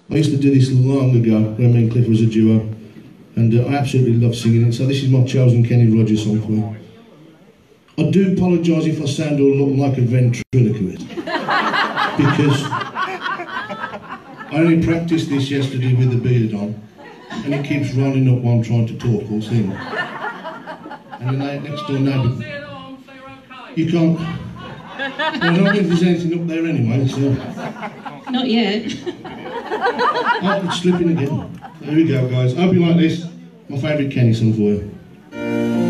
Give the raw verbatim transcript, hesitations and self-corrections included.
I used to do this long ago when me and Cliff was a duo, and uh, I absolutely love singing it, so this is my chosen Kenny Rogers song for you. I do apologise if I sound or look like a ventriloquist, because I only practiced this yesterday with the beard on, and it keeps rolling up while I'm trying to talk or sing. And then next door neighbour, you can't. Well, I don't know if there's anything up there anyway, so. Not yet. Oh, it's slipping again. There we go, guys. I hope you like this. My favourite Kenny song for you.